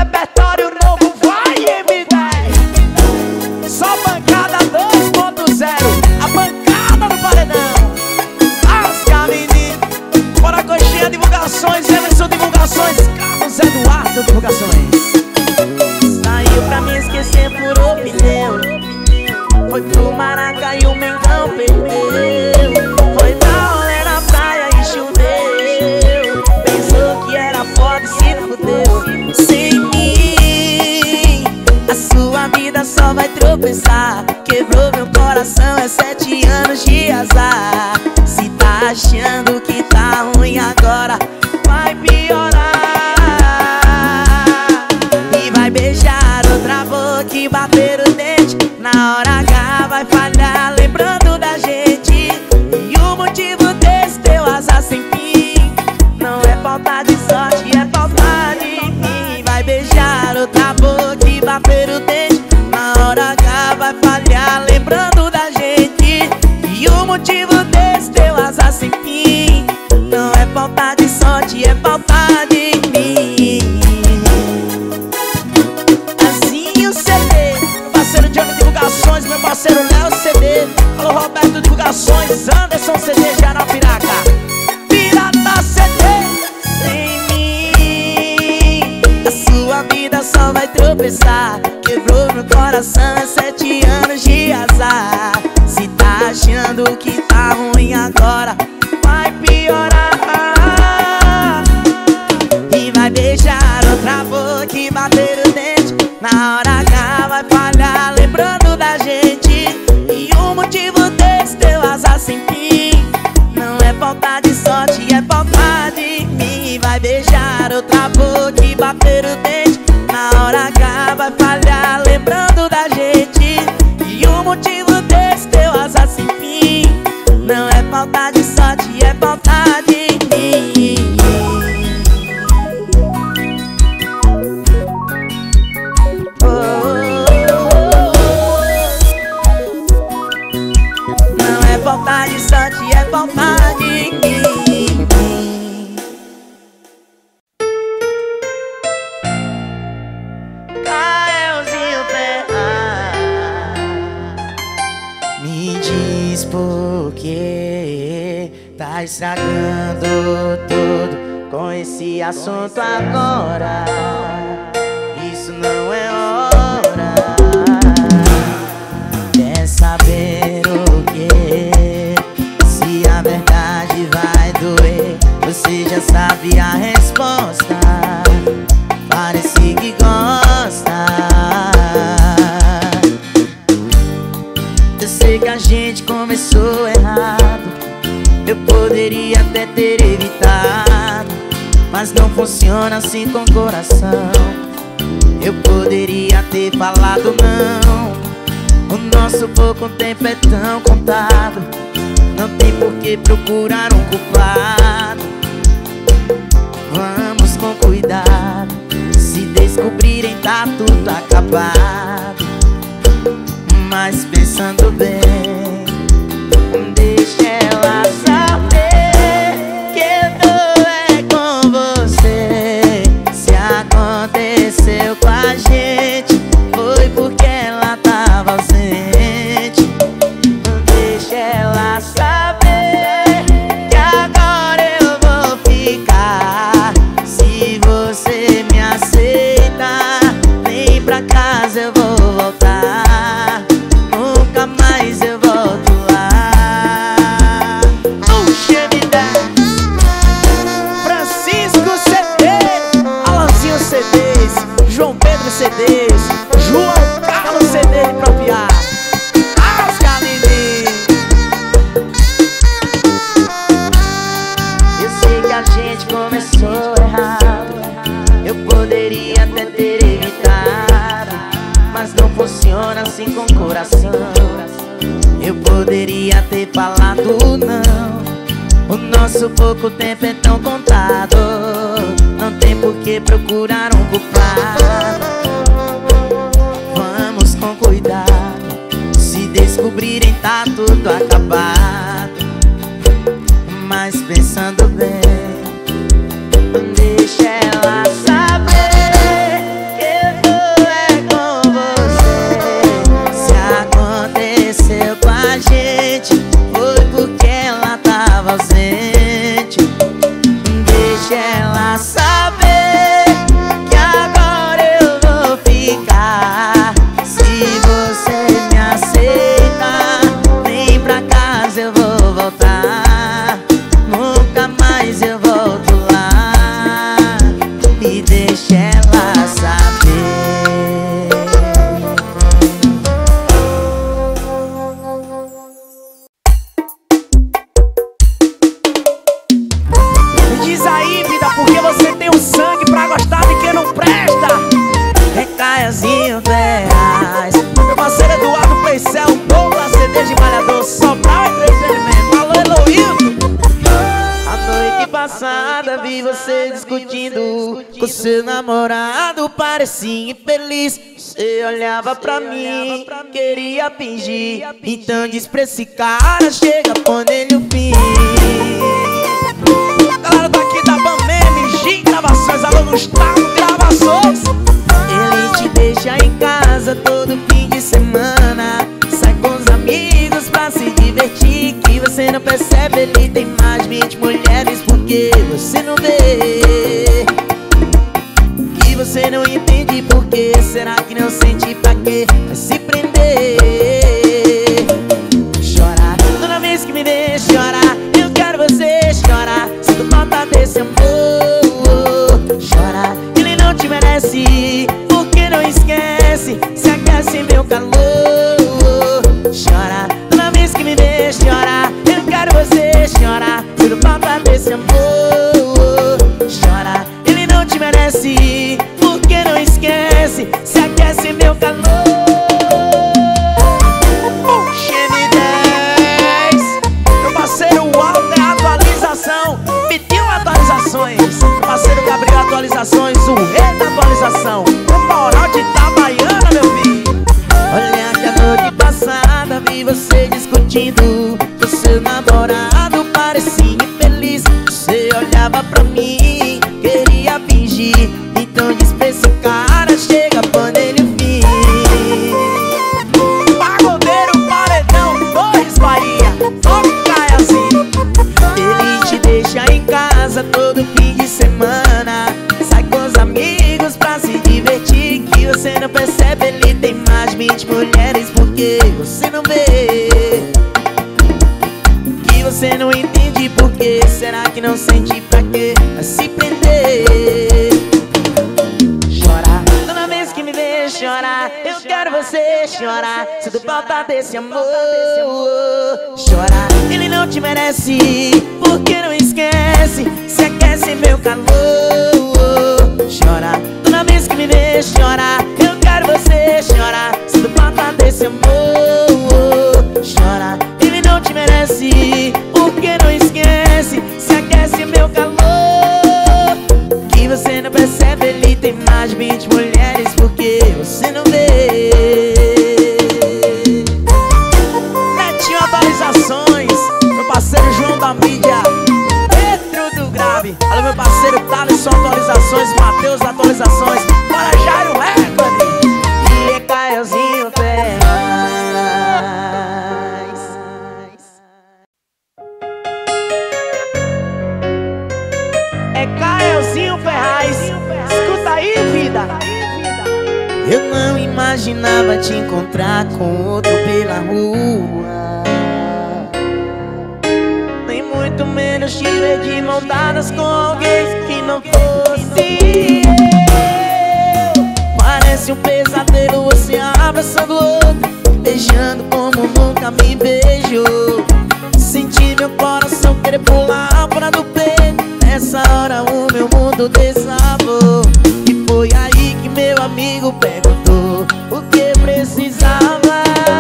repertório novo, vai M10. Só bancada 2.0, a bancada do paredão. Asca, menino. Bora, coxinha, divulgações, Emerson, divulgações, Carlos Eduardo, divulgações. Saiu pra me esquecer por opinião. Foi pro Maraca e o Mengão perdeu. Foi pra rolê na praia e choveu. Pensou que era foda e se fudeu. Sem mim, a sua vida só vai tropeçar. Quebrou meu coração, é 7 anos de azar. Se tá achando que tá ruim agora, vai piorar. E vai beijar outra boca e bater o dente. Na hora H vai falhar lembrando da gente. E o motivo desse teu azar sem fim não é falta de sorte, é falta de mim. Vai beijar outra boca e bater o dente. Na hora H vai falhar lembrando da gente. E o motivo desse teu azar sem fim não é falta de sorte, é falta de mim. Assim o CD, meu parceiro Johnny Divulgações, meu parceiro Léo CD. Alô Roberto Divulgações, Anderson CD, Jarapiraca, Pirata CD. Sem mim, a sua vida só vai tropeçar. Quebrou meu coração, é 7 anos de azar. Se tá achando que tá ruim agora, vai piorar. E vai beijar outra boca e bater o dente. Na hora H vai falhar lembrando da gente. E o motivo desse teu azar sem fim não é falta de sorte, é falta de mim. Vai beijar outra boca e bater o dente. Na hora H vai falhar lembrando da gente. E o motivo desse teu azar sem fim não é falta de sorte, é falta de mim. Não é falta de sorte, é falta de mim. Caelzinho Ferraz, me diz por que tá estragando tudo com esse assunto agora. Isso não é hora. Quer saber o que? Se a verdade vai doer, você já sabe a resposta. Parece que gosta. Eu sei que a gente começou errado. Eu poderia até ter evitado, mas não funciona assim com o coração. Eu poderia ter falado não. O nosso pouco tempo é tão contado. Não tem por que procurar um culpado. Vamos com cuidado. Se descobrirem tá tudo acabado. Mas pensando bem, deixa ela saber que eu tô com você. Se aconteceu com a gente, foi porque ela tava ausente. Deixa ela saber que agora eu vou ficar. Se você me aceita, vem pra casa, eu vou voltar. Nunca mais eu volto lá. Puxa vida, Francisco CD, Alanzinho CDs, João Pedro CDs, João Carlos CD de Propiar. Asca, menino. Eu sei que a gente começou errado. Eu poderia até ter evitado, mas não funciona assim com o coração. Eu poderia ter falado não. O nosso pouco tempo é tão contado. Não tem por que procurar um culpado. Vamos com cuidado. Se descobrirem tá tudo acabado. Mas pensando bem, deixa ela saber que O seu namorado parecia infeliz. Você olhava pra mim, queria fingir. Então diz pra esse cara, chega, põe nele o fim. Galera daqui da Bameme, Gin Gravações, alô Gustavo Gravações. Ele te deixa em casa todo fim de semana, sai com os amigos pra se divertir. Que você não percebe, ele tem mais de 20 mulheres. Porque você não vê, que você não entende porque. Será que não sente pra quê? Vai se prender. Chorar, toda vez que me vê chorar, eu quero você chorar. Sinto falta desse amor. Chorar, ele não te merece, porque não esquece, se aquece meu calor. Chorar, toda vez que me vê chorar, eu quero você chorar. Sinto falta desse amor. Chorar, ele não te merece, porque não esquece, se aquece meu calor. GM10, meu parceiro Walter Atualização, pediu atualizações. Meu parceiro Gabriel Atualizações, o rei da atualização, o moral de Itabaiana, meu filho. Olha que a noite passada vi você discutindo com seu namorado, parecia infeliz. Você olhava pra mim, queria fingir. Então diz pra esse cara, chega, põe nele o fim. Pagodeiro, paredão, Torres Bahia, não cai assim. Ele te deixa em casa todo fim de semana, sai com os amigos pra se divertir. Que você não percebe, ele tem mais de 20 mulheres. Porque você não vê, que você não entende porque. Será que não sente pra quê? Vai se prender. Chorar, toda vez que me vê chorar, eu quero você chorar. Sinto falta desse amor. Chorar, ele não te merece, porque não esquece, se aquece meu calor. Chorar, toda vez que me vê chorar, eu quero você chorar. Sinto falta desse amor. Chorar, ele não te merece, porque não esquece, se aquece meu calor. Que você não percebe, ele tem mais de 20 mulheres. Porque você não vê. Netinho Atualizações, meu parceiro João da Mídia, Pedro do Grave, alô meu parceiro Thaleson Atualizações, Matheus Atualizações, para Jairo Recorde E é Caiozinho Ferraz. É Caiozinho Ferraz, escuta aí, vida. Eu não imaginava te encontrar com outro pela rua, nem muito menos te ver de mão dadas com alguém que não fosse eu. Parece um pesadelo você abraçando outro, beijando como nunca me beijou. Senti meu coração querer pular fora do peito. Nessa hora o meu mundo desabou. E foi aí que meu amigo perguntou o que precisava.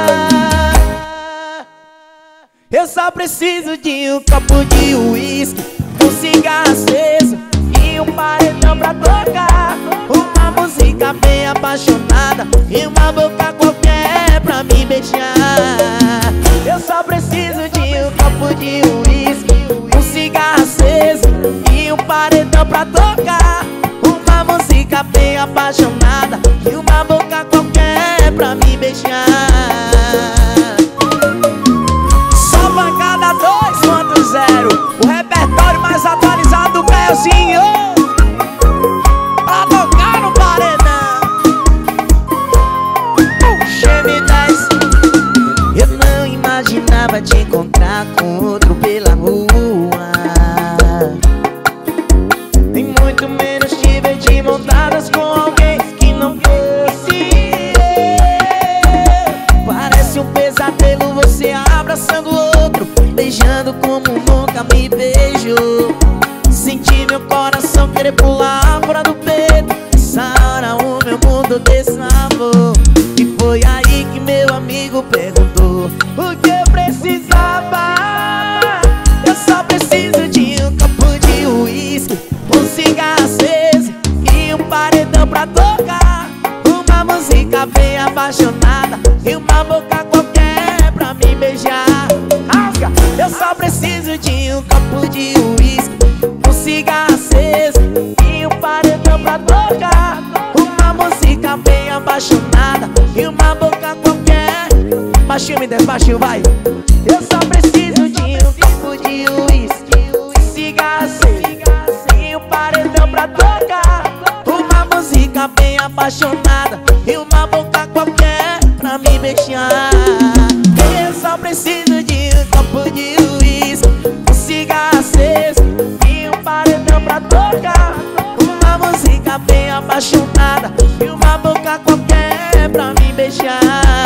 Eu só preciso de um copo de uísque, um cigarro aceso e um paredão pra tocar. Uma música bem apaixonada e uma boca qualquer pra me beijar. Eu só preciso de um copo de uísque, um cigarro aceso e um paredão pra tocar. Uma música bem apaixonada e uma boca qualquer pra me beijar. Só bancada 2.0, o repertório mais atualizado do Caiozinho, pra tocar no paredão. GM10. Eu não imaginava te encontrar com outro pela rua, nem muito menos te ver de mão dadas com alguém que não fosse eu. Parece um pesadelo você abraçando outro, beijando como nunca me beijou. Senti meu coração querer pular fora do peito. Nessa hora o meu mundo desabou. E foi aí que meu amigo perguntou o que eu precisava. Eu só preciso de um copo de uísque, um cigarro aceso e paredão pra tocar uma música bem apaixonada e uma boca qualquer pra me beijar. Rasga! Eu só preciso de um copo de uísque, um cigarro aceso e um paredão pra tocar uma música bem apaixonada e uma boca qualquer. Baixinho, me desce, baixinho, vai. Eu só preciso de um copo de uísque, um cigarro aceso e um paredão pra tocar uma música bem apaixonada e uma boca qualquer pra me beijar. Eu só preciso de um copo de uísque, um cigarro aceso e um paredão pra tocar uma música bem apaixonada e uma boca qualquer pra me beijar.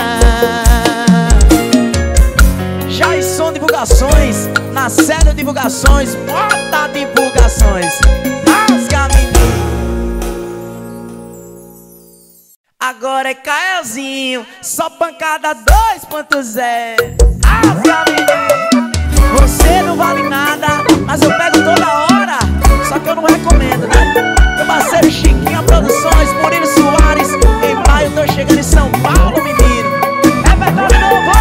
Jason Divulgações, na série Divulgações, bota Divulgações. Rasga, menino. Agora é Caelzinho, só pancada 2.0. Rasga, menino. Você não vale nada, mas eu pego toda hora. Só que eu não recomendo, né? Meu parceiro Chiquinha Produções, Murilo Soares. Em maio tô chegando em São Paulo, menino. Repertório novo.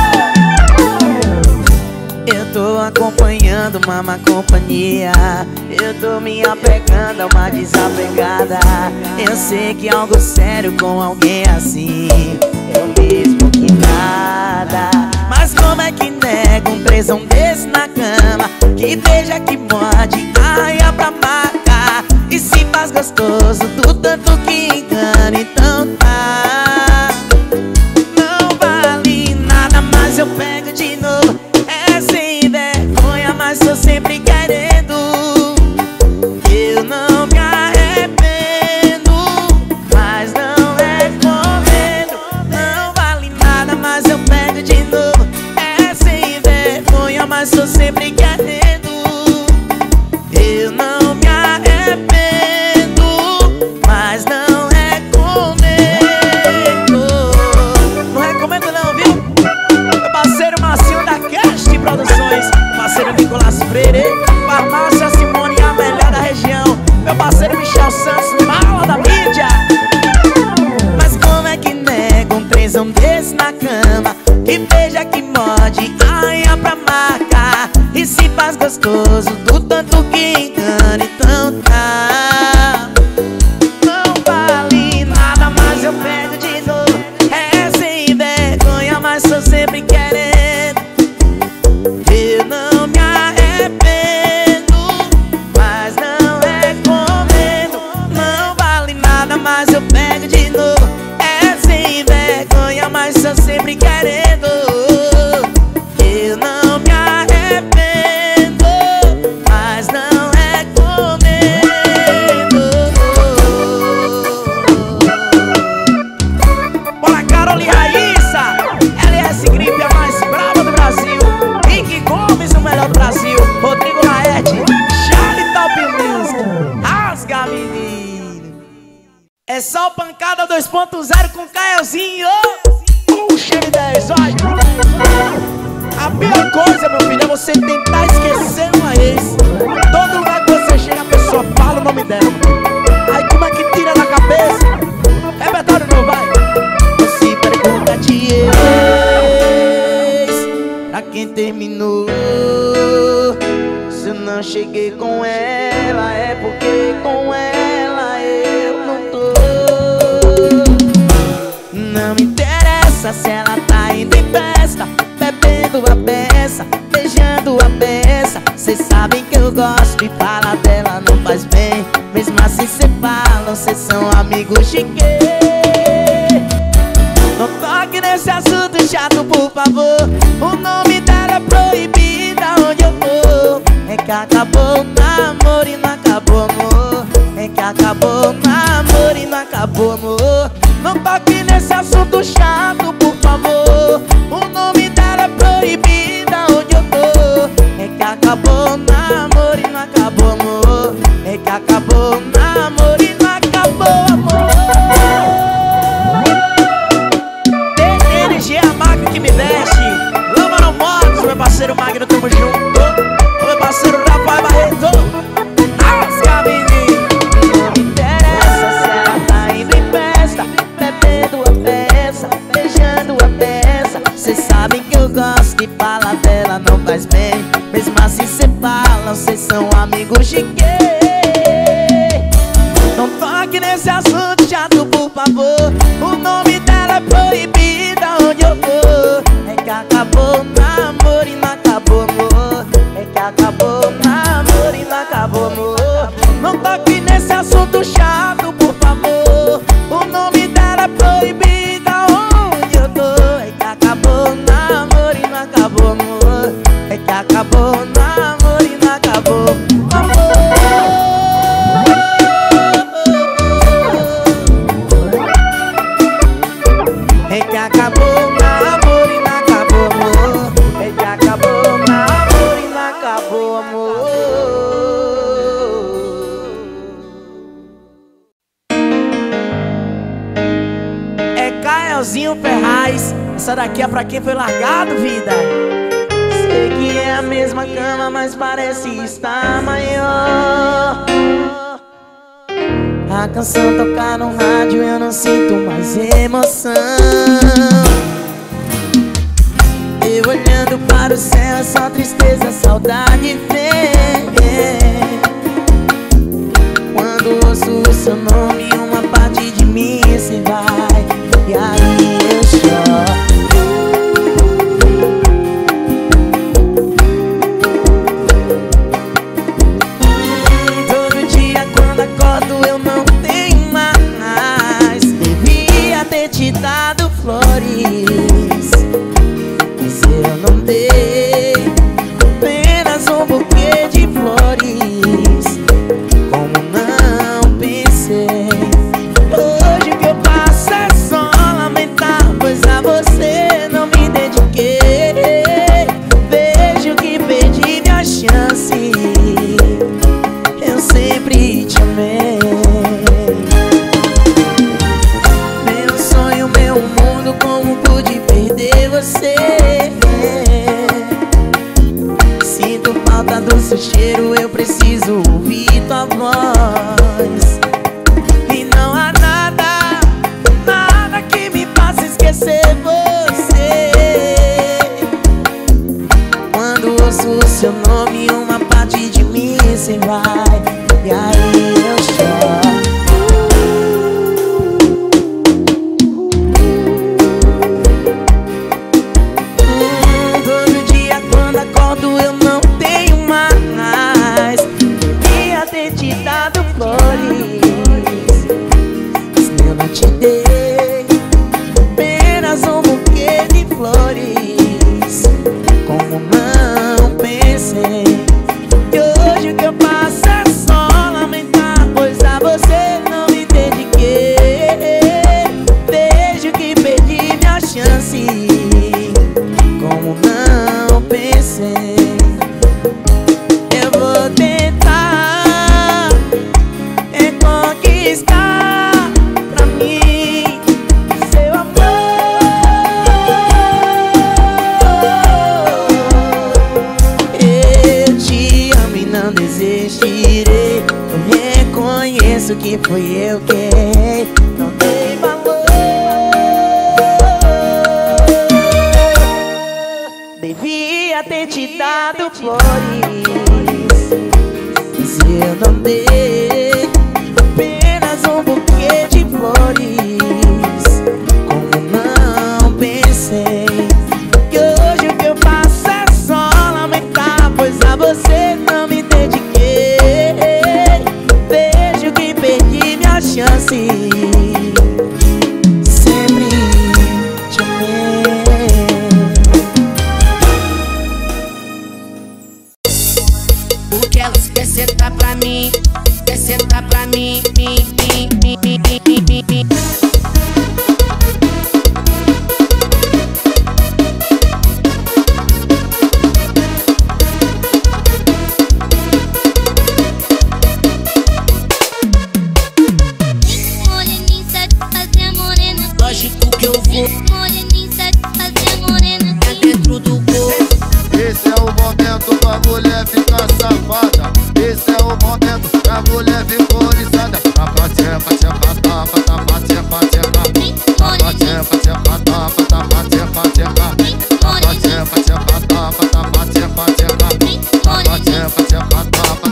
Eu tô acompanhando uma má companhia, eu tô me apegando a uma desapegada. Eu sei que algo sério com alguém assim é o mesmo que nada. Mas como é que nega um presão desse na cama, que beija, que morde, arranha pra marcar e se faz gostoso do tanto que engana? Então tá, não vale nada, mas eu pego de novo. É sem vergonha, mas tô sempre querendo. Eu não me arrependo, mas não recomendo. Não vale nada, mas eu pego de novo. É sem vergonha, mas tô sempre querendo. Eu não me arrependo, mas não recomendo. Não recomendo não, viu? Meu parceiro Marcinho da Cast Produções, parceiro Nicolas Freire, Farmácia Simone, a melhor da região. Meu parceiro Michel Santos, mala da mídia. Mas como é que nega um trenzão desse na cama, que beija, que morde, arranha pra marcar e se faz gostoso do tanto que engana? Então tá, não vale nada, mas eu pego de novo. É sem vergonha, mas tô sempre querendo. Eu não me arrependo, mas não recomendo. Não vale nada, mas eu pego de novo. É sem vergonha, mas tô sempre querendo. Eu não me arrependo, mas não recomendo. Bora, Carol e Raíssa, LS Gripe, a mais brava do Brasil. Rick Gomes, o melhor do Brasil. Rodrigo Laerte, Charlie Top Music. Rasga, menino. É só pancada 2.0 com Caelzinho. Puxa, M10, olha. A pior coisa, meu filho, é você tentar esquecer uma ex. Todo lugar que você chega, a pessoa fala o nome dela. Aí como é que tira da cabeça? Repertório não vai. Você pergunta de ex, pra quem terminou. Se eu não cheguei com ela, é porque com ela eu não tô. Não me interessa se ela tá indo em festa, bebendo a beça, beijando a beça. Cês sabem que eu gosto e falar dela não faz bem. Mesmo assim cê falam, cês são amigos de quê? Não toque nesse assunto chato, por favor. O nome dela é proibida onde eu tô. É que acabou o namoro e não acabou, amor. É que acabou o namoro e não acabou, amor. Não toque nesse assunto chato, por favor. O nome dela é proibida onde eu tô. É que acabou o namoro e não acabou, amor. É que acabou o namoro e não acabou, amor. Tem energia, a máquina que me veste. Lama no Motos, meu parceiro Magno, tamo junto. Meu parceiro Rafael Barreto. Rasga, menino. Não me interessa se ela tá indo são amigos de quem? Não toque nesse assunto chato, por favor. O nome dela é proibido onde eu vou. É que acabou o namoro e não acabou, amor. É que acabou o namoro e não acabou, amor. Não toque nesse assunto chato, por favor. O nome dela é proibido onde eu tô. É que acabou o namoro e não acabou, amor. É que acabou o namoro e não acabou, amor. É que acabou o namoro e não acabou, amor. É que acabou o namoro e não acabou, amor. É Caelzinho Ferraz. Essa daqui é pra quem foi largado, vida. Sei que é a mesma cama, mas parece estar maior. A canção tocar no rádio, eu não sinto mais emoção. Eu olhando para o céu, é só tristeza, saudade vem. Quando ouço o seu nome, uma parte de mim se vai. E aí eu choro. Todo dia quando acordo eu não tenho mais. Devia ter te dado flores, mas eu não dei. Apenas um buquê de flores. Como não pensei. Hoje o que eu faço é só lamentar, pois a você não me dediquei. Vejo que perdi minha chance. Eu sempre te amei. Meu sonho, meu mundo, como pude perder você? Sinto falta do seu cheiro, eu preciso ouvir tua voz. E não há nada, nada que me faça esquecer você. Quando ouço o seu nome, uma parte de mim se vai. E aí eu choro. Todo dia quando acordo eu não tenho mais. Devia ter te dado flores, mas eu não te dei. Apenas um buquê de flores. Como não pensei. E hoje o que eu faço é só lamentar, pois a você não me dediquei. Vejo que perdi minha chance. Como não pensei. Eu vou tentar reconquistar pra mim seu amor. Eu te amo e não desistirei. Eu reconheço que fui eu quem não dei valor. Devia ter te dado flores, mas eu não dei. Apenas um buquê de flores. Como não pensei. E hoje o que eu faço é só lamentar, pois a você não me dediquei. Vejo que perdi minha chance. Sempre te amei. O que ela quer sentar pra mim, quer sentar pra mim, Lógico que eu vou. É dentro do corpo. Esse é o momento pra mulher ficar safada. Esse é o momento pra mulher ficar oriçada. Tapa, tchepa, tchepa, tapa, tapa, tchepa, tchepa. Tapa, tchepa, tchepa, tapa, tapa, tchepa, tchepa. Tapa, tchepa, tchepa, tapa, tapa, tchepa, tchepa. Tapa, tchepa, tchepa, tapa,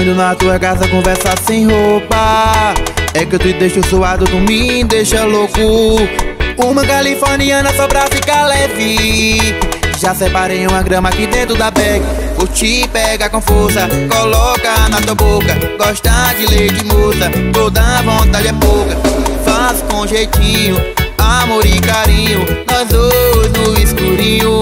indo na tua casa conversar sem roupa. É que eu te deixo suado, tu me deixa louco. Uma californiana só pra ficar leve. Já separei uma grama aqui dentro da bag. Vou te pegar com força, coloca na tua boca. Gosta de leite moça, toda vontade é pouca. Faz com jeitinho, amor e carinho, nós dois no escurinho.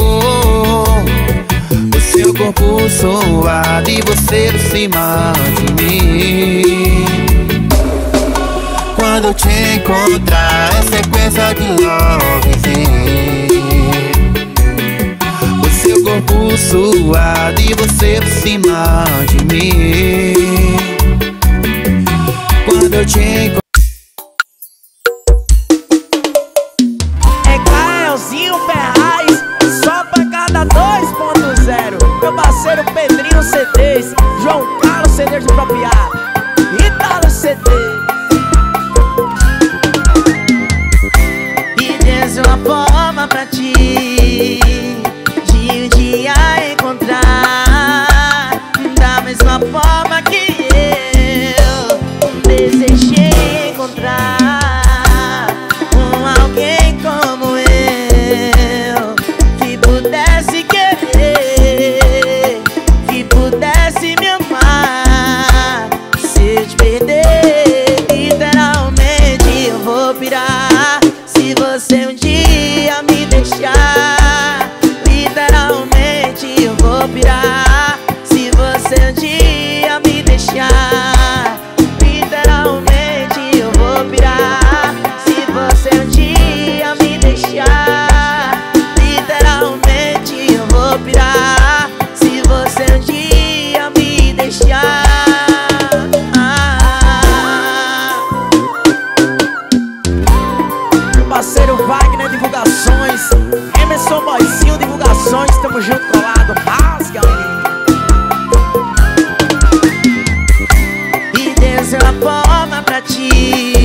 O seu corpo suado e você por cima de mim. Quando eu te encontrar é sequência de lovezinho. O seu corpo suado e você por cima de mim. Quando eu te encontrar é Gaelzinho Ferraz, só pancada 2.0. Meu parceiro Pedrinho CDs, João Carlos CDs de Propriar, Italo CDs. E desce uma forma pra ti de um dia encontrar da mesma forma que eu desejei encontrar alguém como eu, que pudesse querer, que pudesse me amar. Se eu te perder, literalmente eu vou pirar. Se você um dia me deixar, literalmente eu vou pirar. Se você um dia me deixar, literalmente eu vou pirar. Se você um dia me deixar, literalmente eu vou pirar. Se você um dia me deixar. Parceiro Wagner Divulgações, Emerson Boizinho Divulgações, tamo junto colado, rasga E desce uma forma pra ti